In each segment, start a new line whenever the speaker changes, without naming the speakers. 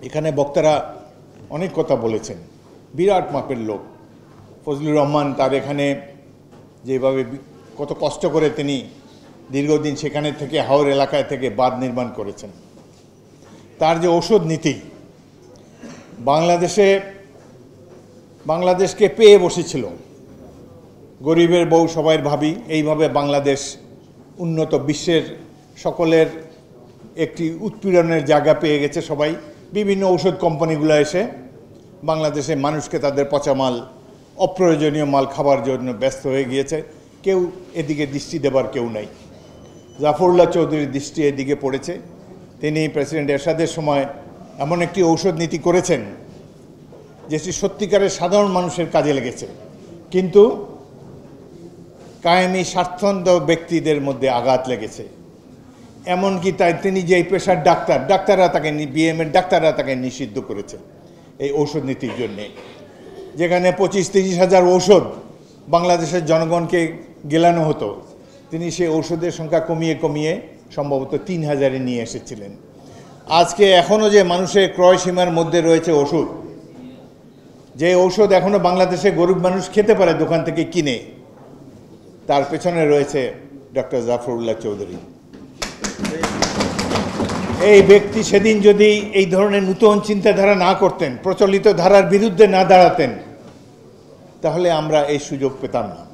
এখানে বক্তারা অনেক কথা বলেছেন, বিরাট মাপের লোক। ফজলুর রহমান তার এখানে যেভাবে কত কষ্ট করে তিনি দীর্ঘদিন সেখানে থেকে হাওর এলাকায় থেকে বাঁধ নির্মাণ করেছেন, তার যে ঔষধ নীতি বাংলাদেশকে পেয়ে বসেছিল। গরিবের বউ সবাই ভাবি, এইভাবে বাংলাদেশ উন্নত বিশ্বের সকলের একটি উৎপীড়নের জায়গা পেয়ে গেছে সবাই। বিভিন্ন ঔষধ কোম্পানিগুলো এসে বাংলাদেশে মানুষকে তাদের পচা মাল, অপ্রয়োজনীয় মাল খাবার জন্য ব্যস্ত হয়ে গিয়েছে। কেউ এদিকে দৃষ্টি দেবার কেউ নাই। জাফরুল্লাহ চৌধুরীর দৃষ্টি এদিকে পড়েছে। তিনি প্রেসিডেন্ট এরশাদের সময় এমন একটি ঔষধ নীতি করেছেন যেটি সত্যিকারের সাধারণ মানুষের কাজে লেগেছে, কিন্তু কায়েমি স্বার্থন্দ ব্যক্তিদের মধ্যে আঘাত লেগেছে। এমনকি তিনি যে পেশার ডাক্তাররা তাকে, বিএমএর ডাক্তাররা তাকে নিষিদ্ধ করেছে এই ঔষধ নীতির জন্যে। যেখানে 25-30 হাজার ঔষধ বাংলাদেশের জনগণকে গেলানো হতো, তিনি সেই ঔষধের সংখ্যা কমিয়ে কমিয়ে সম্ভবত 3000-এ নিয়ে এসেছিলেন। আজকে এখনও যে মানুষের ক্রয় সীমার মধ্যে রয়েছে ওষুধ, যে ঔষধ এখনও বাংলাদেশে গরিব মানুষ খেতে পারে দোকান থেকে কিনে, তার পেছনে রয়েছে ডক্টর জাফরুল্লাহ চৌধুরী। এই ব্যক্তি সেদিন যদি এই ধরনের নূতন চিন্তাধারা না করতেন, প্রচলিত ধারার বিরুদ্ধে না দাঁড়াতেন, তাহলে আমরা এই সুযোগ পেতাম না।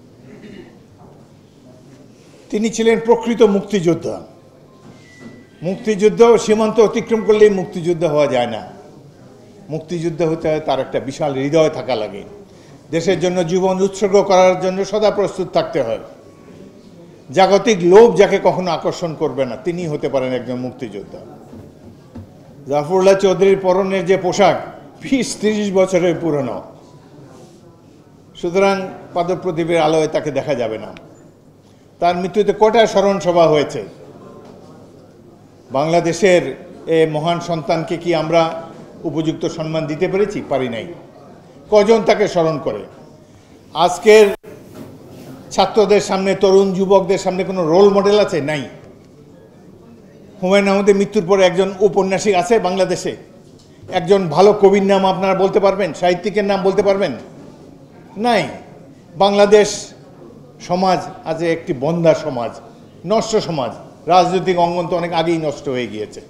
তিনি ছিলেন প্রকৃত মুক্তিযোদ্ধা। মুক্তিযুদ্ধ সীমান্ত অতিক্রম করলেই মুক্তিযুদ্ধ হওয়া যায় না। মুক্তিযুদ্ধ হতে হয় তার একটা বিশাল হৃদয় থাকা লাগে। দেশের জন্য জীবন উৎসর্গ করার জন্য সদা প্রস্তুত থাকতে হয়। জাগতিক লোভ যাকে কখনো আকর্ষণ করবে না, তিনি হতে পারেন একজন মুক্তিযোদ্ধা। জাফরুল্লাহ চৌধুরীর পরনের যে পোশাক 20-30 বছরের পুরনো, সুতরাং পাদপ্রদীপের আলোয় তাকে দেখা যাবে না। তার মৃত্যুতে কটা স্মরণ সভা হয়েছে। বাংলাদেশের এই মহান সন্তানকে কি আমরা উপযুক্ত সম্মান দিতে পেরেছি? পারি নাই। কজন তাকে স্মরণ করে? আজকের ছাত্রদের সামনে, তরুণ যুবকদের সামনে কোনো রোল মডেল আছে? নাই। হুমায়ুন আহমেদের মৃত্যুর পরে একজন ঔপন্যাসিক আছে বাংলাদেশে? একজন ভালো কবির নাম আপনারা বলতে পারবেন? সাহিত্যিকের নাম বলতে পারবেন? নাই। বাংলাদেশ সমাজ আজ একটি বন্ধা সমাজ, নষ্ট সমাজ। রাজনৈতিক অঙ্গন তো অনেক আগেই নষ্ট হয়ে গিয়েছে।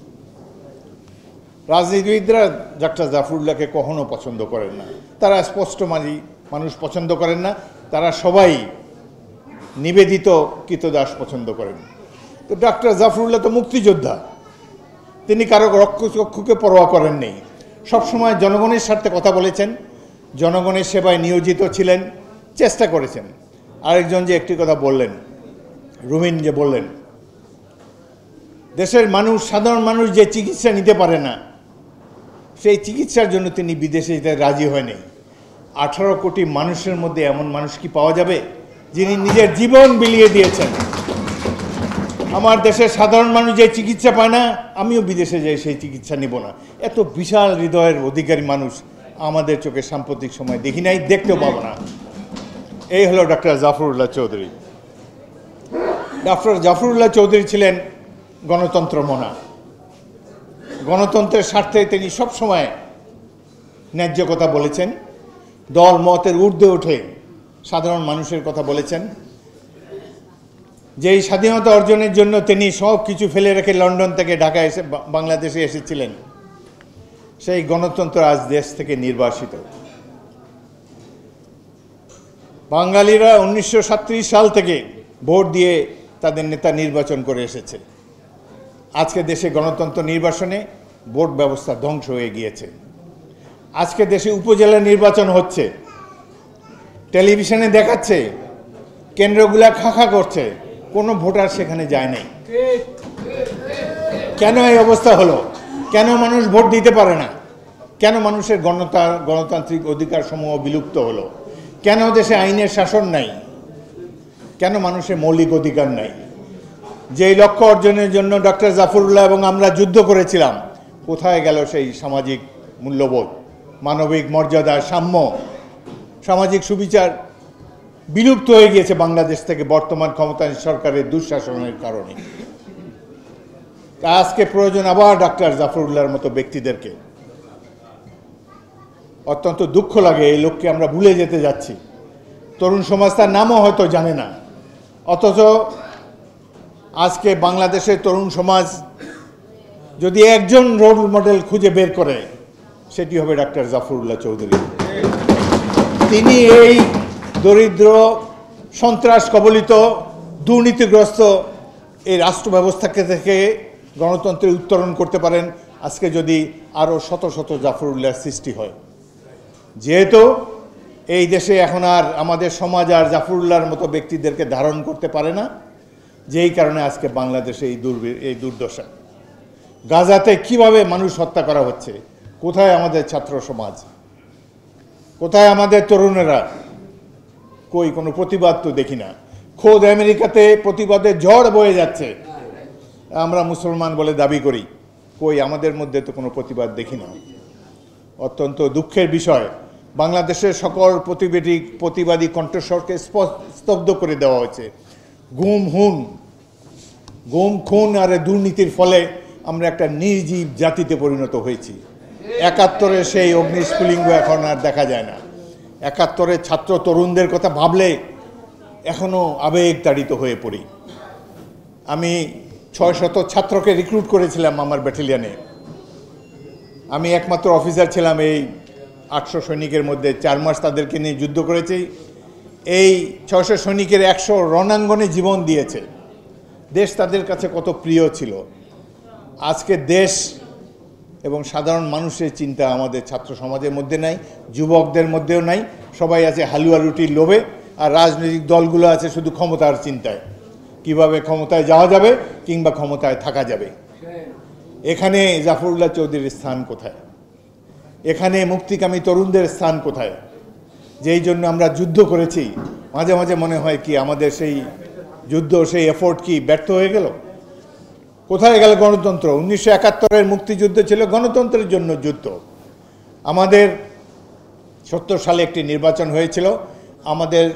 রাজনীতিবিদরা ডক্টর জাফরুল্লাহকে কখনো পছন্দ করেন না। তারা স্পষ্ট মানুষ পছন্দ করেন না। তারা সবাই নিবেদিত কৃতদাস পছন্দ করেন। তো ডক্টর জাফরুল্লাহ তো মুক্তিযোদ্ধা। তিনি কারো রক্ষকে পরোয়া করেননি। সবসময় জনগণের স্বার্থে কথা বলেছেন, জনগণের সেবায় নিয়োজিত ছিলেন, চেষ্টা করেছেন। আরেকজন যে একটি কথা বললেন, রুমিন যে বললেন, দেশের মানুষ, সাধারণ মানুষ যে চিকিৎসা নিতে পারে না, সেই চিকিৎসার জন্য তিনি বিদেশে যেতে রাজি হয়নি। 18 কোটি মানুষের মধ্যে এমন মানুষ কি পাওয়া যাবে যিনি নিজের জীবন বিলিয়ে দিয়েছেন? আমার দেশের সাধারণ মানুষ যে চিকিৎসা পায় না, আমিও বিদেশে যাই সেই চিকিৎসা নিব না। এত বিশাল হৃদয়ের অধিকারী মানুষ আমাদের চোখে সাম্প্রতিক সময় দেখি নাই, দেখতেও পাবো না। এই হলো ডক্টর জাফরুল্লাহ চৌধুরী। ডক্টর জাফরুল্লাহ চৌধুরী ছিলেন গণতন্ত্র মনা। গণতন্ত্রের স্বার্থে তিনি সবসময় ন্যায্য কথা বলেছেন, দল মতের ঊর্ধ্বে উঠে সাধারণ মানুষের কথা বলেছেন। যেই স্বাধীনতা অর্জনের জন্য তিনি সব কিছু ফেলে রেখে লন্ডন থেকে ঢাকায় এসে বাংলাদেশে এসেছিলেন, সেই গণতন্ত্র আজ দেশ থেকে নির্বাসিত। বাঙালিরা 1937 সাল থেকে ভোট দিয়ে তাদের নেতা নির্বাচন করে এসেছে। আজকে দেশে গণতন্ত্র নির্বাচনে ভোট ব্যবস্থা ধ্বংস হয়ে গিয়েছে। আজকে দেশে উপজেলা নির্বাচন হচ্ছে, টেলিভিশনে দেখাচ্ছে, কেন্দ্রগুলা খাখা করছে, কোনো ভোটার সেখানে যায় নাই। কেন এই অবস্থা হলো? কেন মানুষ ভোট দিতে পারে না? কেন মানুষের গণতান্ত্রিক অধিকার সমূহ বিলুপ্ত হলো? কেন দেশে আইনের শাসন নাই? কেন মানুষের মৌলিক অধিকার নাই? যেই লক্ষ্য অর্জনের জন্য ডক্টর জাফরুল্লাহ এবং আমরা যুদ্ধ করেছিলাম, কোথায় গেল সেই সামাজিক মূল্যবোধ, মানবিক মর্যাদা, সাম্য, সামাজিক সুবিচার? বিলুপ্ত হয়ে গিয়েছে বাংলাদেশ থেকে বর্তমান ক্ষমতাসীন সরকারের দুঃশাসনের কারণে। তা আজকে প্রয়োজন আবার ডাক্তার জাফরুল্লাহর মতো ব্যক্তিদেরকে। অত্যন্ত দুঃখ লাগে এই লোককে আমরা ভুলে যেতে যাচ্ছি। তরুণ সমাজ তার নামও হয়তো জানে না, অথচ আজকে বাংলাদেশের তরুণ সমাজ যদি একজন রোল মডেল খুঁজে বের করে সেটি হবে ডাক্তার জাফরুল্লাহ চৌধুরী। তিনি এই দরিদ্র, সন্ত্রাস কবলিত, দুর্নীতিগ্রস্ত এই রাষ্ট্র ব্যবস্থাকে থেকে গণতন্ত্রের উত্তরণ করতে পারেন আজকে যদি আরও শত শত জাফরুল্লাহর সৃষ্টি হয়। যেহেতু এই দেশে এখন আর আমাদের সমাজ আর জাফরুল্লাহর মতো ব্যক্তিদেরকে ধারণ করতে পারে না, যেই কারণে আজকে বাংলাদেশে এই দুর্দশা। গাজাতে কিভাবে মানুষ হত্যা করা হচ্ছে, কোথায় আমাদের ছাত্র সমাজ, কোথায় আমাদের তরুণেরা? কই কোনো প্রতিবাদ তো দেখি না। খোদ আমেরিকাতে প্রতিবাদের ঝড় বয়ে যাচ্ছে, আমরা মুসলমান বলে দাবি করি, কই আমাদের মধ্যে তো কোনো প্রতিবাদ দেখি না। অত্যন্ত দুঃখের বিষয়, বাংলাদেশের সকল প্রতিবাদী কণ্ঠস্বরকে স্তব্ধ করে দেওয়া হয়েছে। গুম খুন আর দুর্নীতির ফলে আমরা একটা নির্জীব জাতিতে পরিণত হয়েছি। ৭১-এর সেই অগ্নিস্ফুলিঙ্গ এখন আর দেখা যায় না। ৭১-এর ছাত্র তরুণদের কথা ভাবলে এখনও আবেগ তাড়িত হয়ে পড়ি। আমি ৬০০ ছাত্রকে রিক্রুট করেছিলাম আমার ব্যাটালিয়নে। আমি একমাত্র অফিসার ছিলাম এই ৮০০ সৈনিকের মধ্যে। ৪ মাস তাদেরকে নিয়ে যুদ্ধ করেছি। এই ৬০০ সৈনিকের ১০০ রণাঙ্গনে জীবন দিয়েছে। দেশ তাদের কাছে কত প্রিয় ছিল। আজকে দেশ এবং সাধারণ মানুষের চিন্তা আমাদের ছাত্র সমাজের মধ্যে নাই, যুবকদের মধ্যেও নাই। সবাই আছে হালুয়া রুটির লোভে, আর রাজনৈতিক দলগুলো আছে শুধু ক্ষমতার চিন্তায়, কিভাবে ক্ষমতায় যাওয়া যাবে কিংবা ক্ষমতায় থাকা যাবে। এখানে জাফরুল্লাহ চৌধুরীর স্থান কোথায়? এখানে মুক্তিকামী তরুণদের স্থান কোথায়? যেই জন্য আমরা যুদ্ধ করেছি, মাঝে মাঝে মনে হয় কি আমাদের সেই যুদ্ধ, সেই এফোর্ট কি ব্যর্থ হয়ে গেল? কোথায় গেল গণতন্ত্র? ১৯৭১-এর মুক্তিযুদ্ধ ছিল গণতন্ত্রের জন্য যুদ্ধ। আমাদের ৭০ সালে একটি নির্বাচন হয়েছিল, আমাদের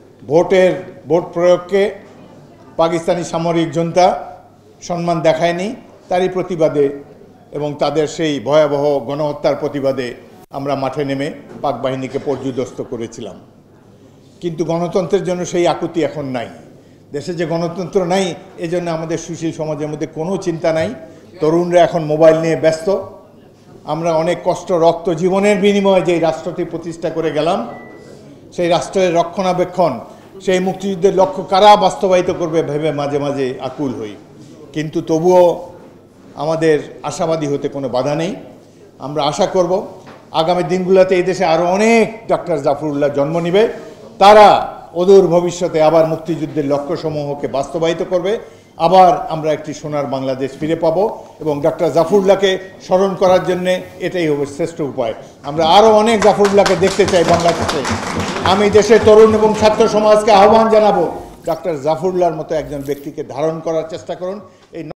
ভোট প্রয়োগকে পাকিস্তানি সামরিক জনতা সম্মান দেখায়নি। তারই প্রতিবাদে এবং তাদের সেই ভয়াবহ গণহত্যার প্রতিবাদে আমরা মাঠে নেমে পাক বাহিনীকে পর্যুদস্ত করেছিলাম। কিন্তু গণতন্ত্রের জন্য সেই আকুতি এখন নাই। দেশে যে গণতন্ত্র নাই, এজন্য আমাদের সুশীল সমাজের মধ্যে কোনো চিন্তা নাই। তরুণরা এখন মোবাইল নিয়ে ব্যস্ত। আমরা অনেক কষ্ট, রক্ত, জীবনের বিনিময়ে যে রাষ্ট্রটি প্রতিষ্ঠা করে গেলাম, সেই রাষ্ট্রের রক্ষণাবেক্ষণ, সেই মুক্তিযুদ্ধের লক্ষ্য কারা বাস্তবায়িত করবে ভেবে মাঝে মাঝে আকুল হই। কিন্তু তবুও আমাদের আশাবাদী হতে কোনো বাধা নেই। আমরা আশা করব আগামী দিনগুলোতে এই দেশে আরও অনেক ডাক্তার জাফরুল্লাহ জন্ম নেবে। তারা অদূর ভবিষ্যতে আবার মুক্তিযুদ্ধের লক্ষ্যসমূহকে বাস্তবায়িত করবে। আবার আমরা একটি সোনার বাংলাদেশ ফিরে পাবো এবং ডাক্তার জাফরুল্লাহকে স্মরণ করার জন্যে এটাই হবে শ্রেষ্ঠ উপায়। আমরা আরও অনেক জাফরুল্লাহকে দেখতে চাই বাংলাদেশে। আমি দেশের তরুণ এবং ছাত্র সমাজকে আহ্বান জানাবো, ডাক্তার জাফরুল্লাহর মতো একজন ব্যক্তিকে ধারণ করার চেষ্টা করুন। এই